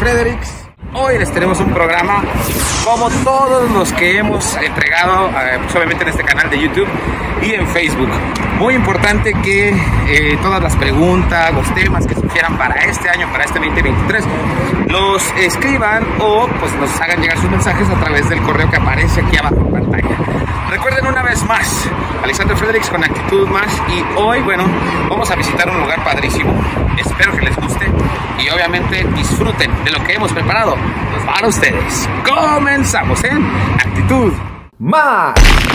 Fredericks. Hoy les tenemos un programa como todos los que hemos entregado, pues obviamente en este canal de YouTube y en Facebook. Muy importante que todas las preguntas, los temas que sugieran para este año, para este 2023, los escriban o pues nos hagan llegar sus mensajes a través del correo que aparece aquí abajo en pantalla. Recuerden una vez más, Alexander Fredericks con Actitud Más, y hoy, bueno, vamos a visitar un lugar padrísimo. Espero que les guste y obviamente disfruten de lo que hemos preparado para ustedes. Comenzamos en Actitud Más.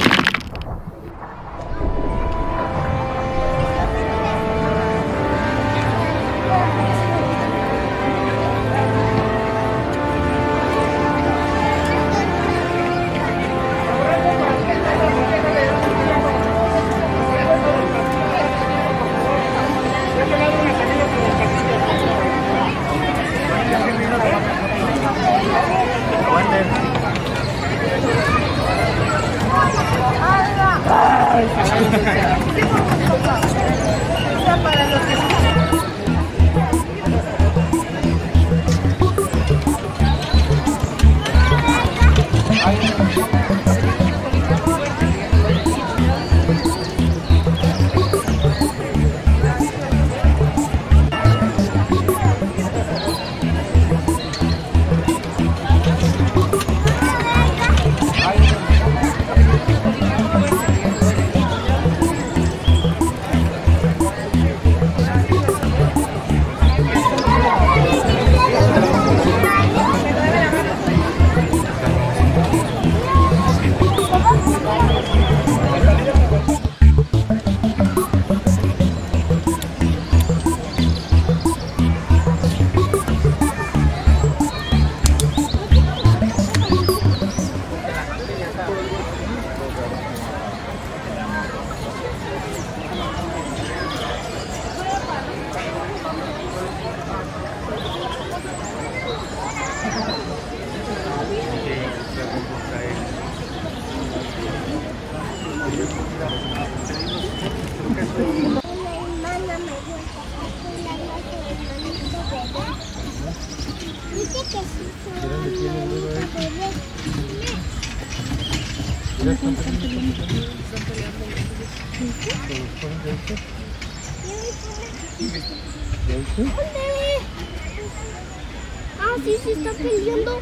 Ah, sí, se está peleando.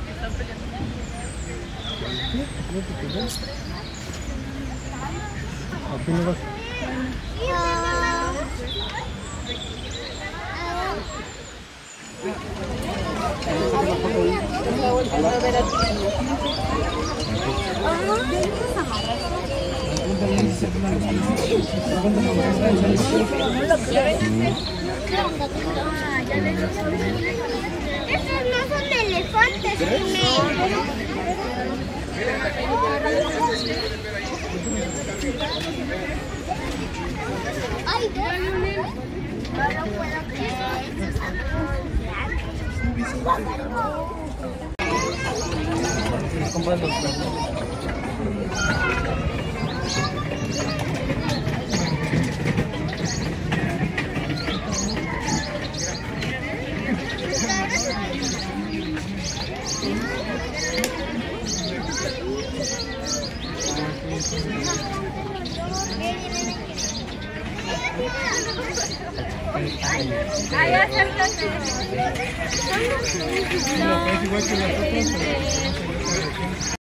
¿A quién le vas? Estos no son elefantes, ay, no puedo creer. Ay, acércate. Es igual que las otras, pero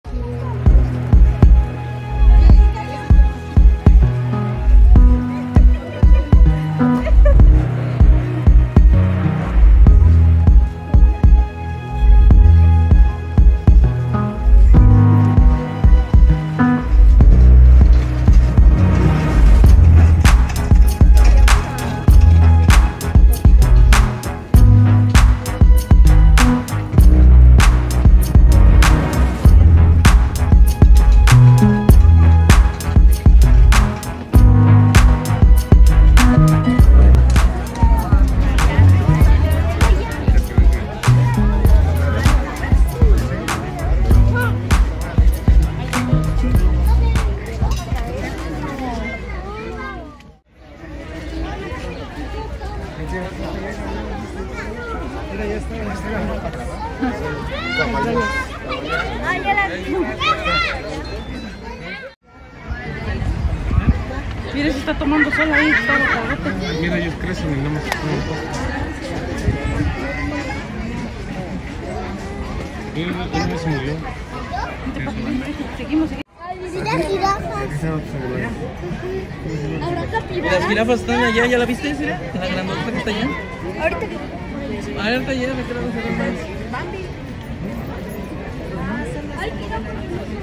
Mira, se está tomando sol ahí, está botadota. Mira, ellos crecen y no más. Él se murió. Seguimos. Mira jirafas. ¿Habrá capibaras? Las jirafas están allá, ¿ya la viste? ¿Sí? La grandota que está allá. Ahorita. Ahorita ya, me creo que se más. Ay, jirafas.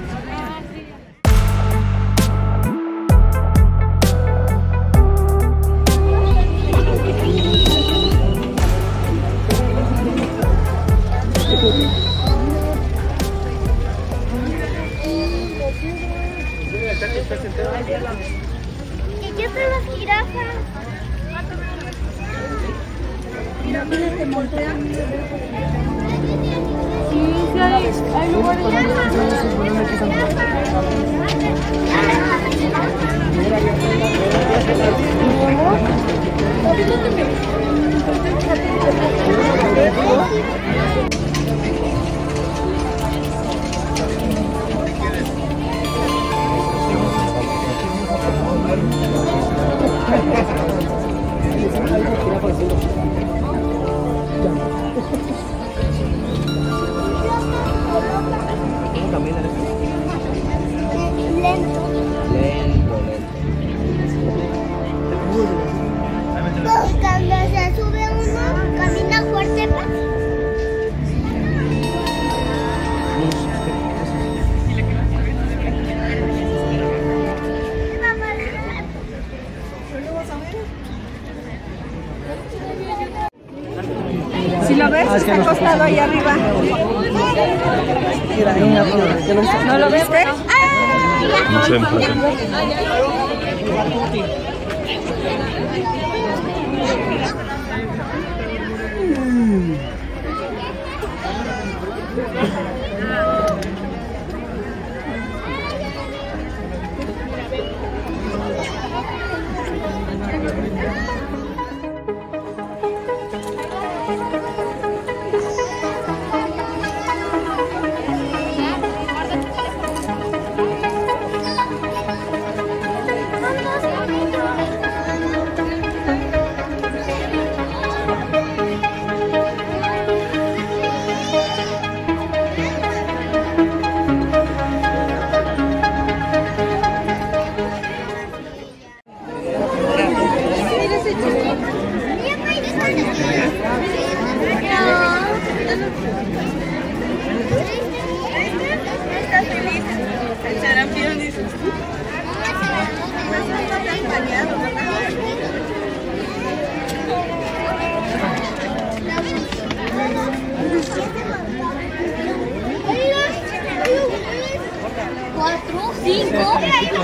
¿Qué son las jirafas? Mira, este montean. Sí, hay lugares. Cuando se sube uno, camina fuerte, ¿no? Si lo ves, está acostado ahí arriba. ¿No lo viste? No sé, ¿4, 5?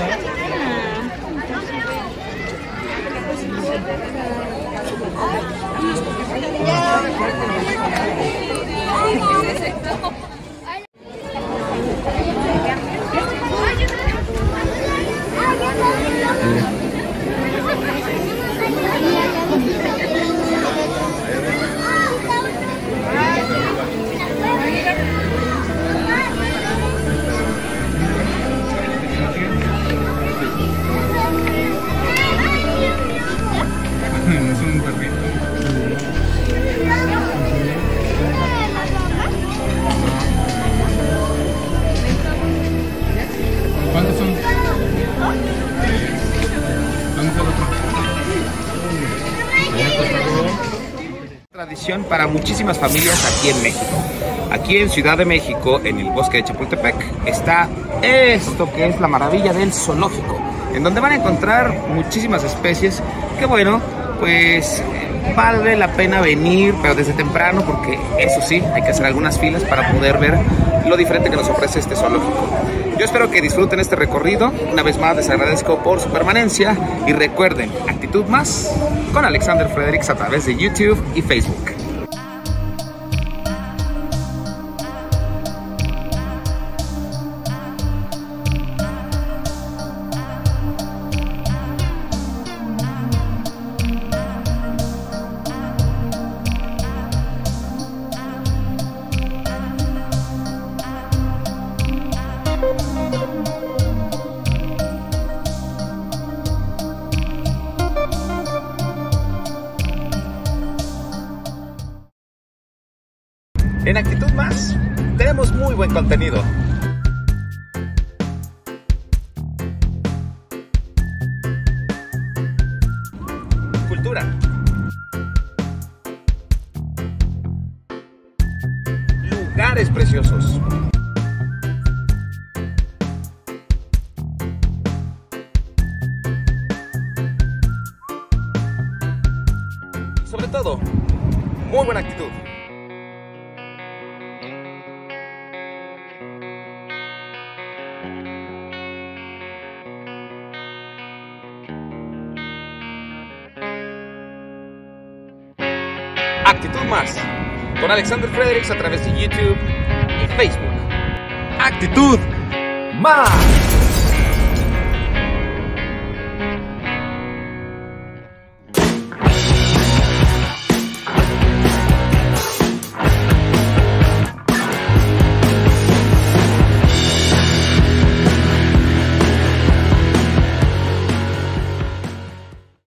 Es un perrito. ¿Cuántos son? ¿Dónde está el otro? Tradición para muchísimas familias aquí en México. Aquí en Ciudad de México, en el bosque de Chapultepec, está esto que es la maravilla del zoológico, en donde van a encontrar muchísimas especies que, bueno, pues vale la pena venir, pero desde temprano, porque eso sí, hay que hacer algunas filas para poder ver lo diferente que nos ofrece este zoológico. Yo espero que disfruten este recorrido. Una vez más les agradezco por su permanencia y recuerden, Actitud Más con Alexander Fredericks a través de YouTube y Facebook. muy buen contenido. Cultura. Lugares preciosos. Sobre todo, muy buena actitud. Actitud Más, con Alexander Fredericks a través de YouTube y Facebook. Actitud Más.